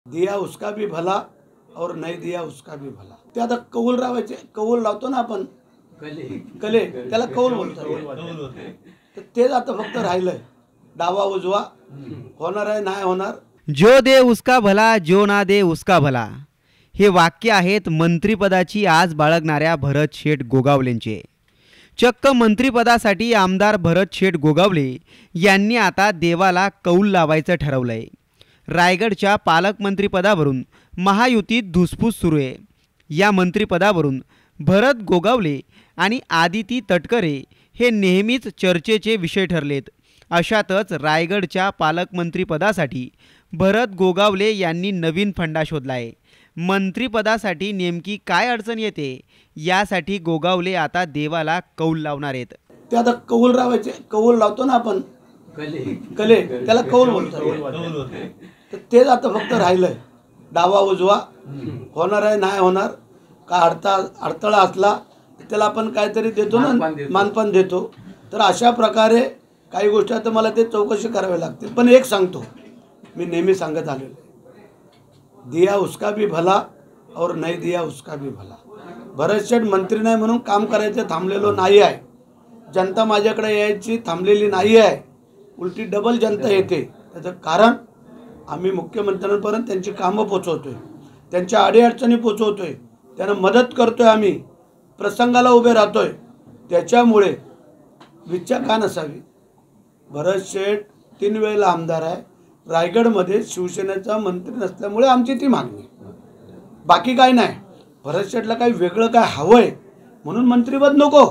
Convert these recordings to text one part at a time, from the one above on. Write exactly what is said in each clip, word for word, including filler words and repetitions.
दिया उसका भी भला और नहीं दिया उसका भी भला. ते आता कौल लावायचे, कौल लावतो ना आपण, कले, त्याला कौल बोलतात. तर तेच आता फक्त राहिलंय. डावा उजवा होणार आहे नाही होणार. जो दे उसका भला, जो ना दे उसका भला, हे वाक्य आहेत मंत्रिपदाची आज बाळगणाऱ्या भरत शेठ गोगावलेंचे. चक्क मंत्रिपदासाठी आमदार भरत शेठ गोगावले यांनी आता देवाला कौल लावायचं ठरवलंय. रायगडच्या पालकमंत्रीपदावरून महायुतीत धुसफूस सुरू आहे. या मंत्रिपदावरून भरत गोगावले आणि आदिती तटकरे हे नेहमीच चर्चेचे विषय ठरलेत. अशातच रायगडच्या पालकमंत्रीपदासाठी भरत गोगावले यांनी नवीन फंडा शोधला आहे. मंत्रिपदासाठी नेमकी काय अडचण येते यासाठी गोगावले आता देवाला कौल लावणार आहेत. ते आता कौल लावायचे, कौल लावतो ना आपण, कले, त्याला कौल बोलतात. तर तेच आता फक्त राहिलंय. डावा उजवा होणार आहे नाही होणार. का अडता अडथळा असला त्याला आपण काहीतरी देतो ना, मानपान देतो. तर अशा प्रकारे काही गोष्टी आता मला ते चौकशी करावी लागते. पण एक सांगतो, मी नेहमी सांगत आलेलो, दिया उसका भी भला और नहीं दिया उसका भी भला. भरत शेठ मंत्री नाही म्हणून काम करायचं थांबलेलो नाही आहे. जनता माझ्याकडे यायची थांबलेली नाही आहे, उलटी डबल जनता येते. त्याचं कारण आम्ही मुख्यमंत्र्यांपर्यंत त्यांची कामं पोचवतोय, त्यांच्या अडीअडचणी पोचवतोय, त्यांना मदत करतोय, आम्ही प्रसंगाला उभे राहतोय. त्याच्यामुळे इच्छा का नसावी. भरत शेठ तीन वेळेला आमदार आहे. रायगडमध्ये शिवसेनेचा मंत्री नसल्यामुळे आमची ती मागणी, बाकी काय नाही. भरत शेठला काही वेगळं काय हवंय म्हणून मंत्रीपद नको.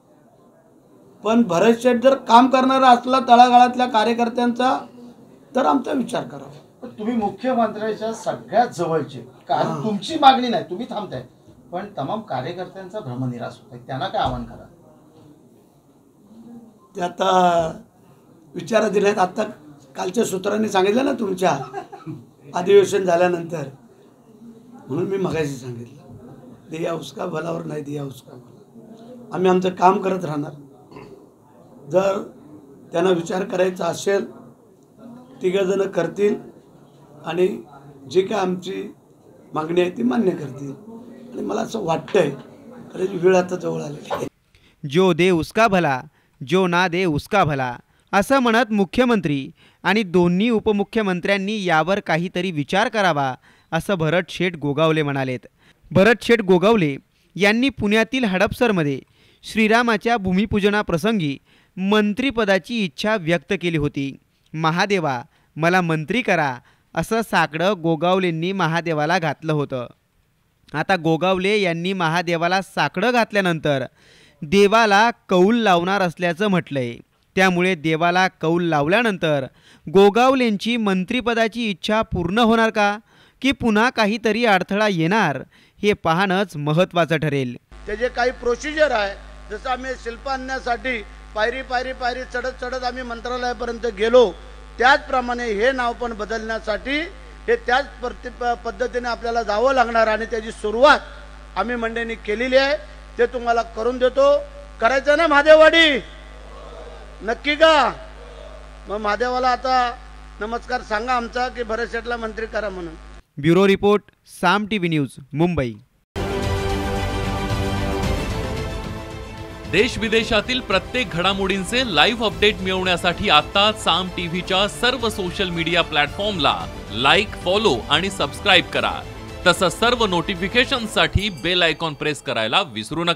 पण भरत शेठ जर काम करणारा असला तळागाळातल्या कार्यकर्त्यांचा तर आमचा विचार करावा. तुम्ही मुख्यमंत्र्यांच्या सगळ्यात जवळचे, कारण तुमची मागणी नाही, तुम्ही थांबताय, पण तमाम कार्यकर्त्यांचा भ्रमनिरास होत आहे. त्यांना काय आव्हान करा? ते आता विचारा दिल्यात. आता कालच्या सूत्रांनी सांगितलं ना तुमच्या अधिवेशन झाल्यानंतर, म्हणून मी मगाशी सांगितलं, दिया उसका भला और नाही दिया उसका भला. आम्ही आमचं काम करत राहणार. जर त्यांना विचार करायचा असेल तिघजणं करतील आणि जी काय आमची मागणी आहे ती मान्य करतील. आणि मला असं वाटतंय खरंच वेळ आता जवळ आलेली आहे. जो दे उसका भला, जो ना दे उसका भला असं म्हणत मुख्यमंत्री आणि दोन्ही उपमुख्यमंत्र्यांनी यावर काहीतरी विचार करावा असं भरत शेठ गोगावले म्हणालेत. भरत शेठ गोगावले यांनी पुण्यातील हडपसरमध्ये श्रीरामाच्या भूमिपूजनाप्रसंगी मंत्रिपदाची इच्छा व्यक्त केली होती. महादेवा मला मंत्री करा असं साकडं गोगावलेंनी महादेवाला घातलं होतं. आता गोगावले यांनी महादेवाला साकडं घातल्यानंतर देवाला कौल लावणार असल्याचं म्हटलंय. त्यामुळे देवाला कौल लावल्यानंतर गोगावलेंची मंत्रिपदाची इच्छा पूर्ण होणार का, की पुन्हा काहीतरी अडथळा येणार, हे पाहणंच महत्त्वाचं ठरेल. त्याचे काही प्रोसिजर आहे. जसं आम्ही शिल्प आणण्यासाठी पायरी पायरी पायरी चढत चढत आम्ही मंत्रालयापर्यंत गेलो, त्याचप्रमाणे हे नाव पण बदलण्यासाठी हे त्याच पद्धतीने आपल्याला जावं लागणार. आणि त्याची सुरुवात आम्ही मंडळींनी केलेली आहे. ते तुम्हाला करून देतो. करायचं ना महादेववाडी? नक्की का? मग महादेवाला आता नमस्कार सांगा आमचा की भरत शेठला मंत्री करा म्हणून. Bureau report, Saam TV news, Mumbai. देश विदेशातील प्रत्येक घडामोडींचे लाईव्ह अपडेट मिळवण्यासाठी आता साम टीव्हीच्या सर्व सोशल मीडिया प्लॅटफॉर्मला लाईक, फॉलो आणि सबस्क्राईब करा. तसंच सर्व नोटिफिकेशनसाठी बेल आयकॉन प्रेस करायला विसरू नका.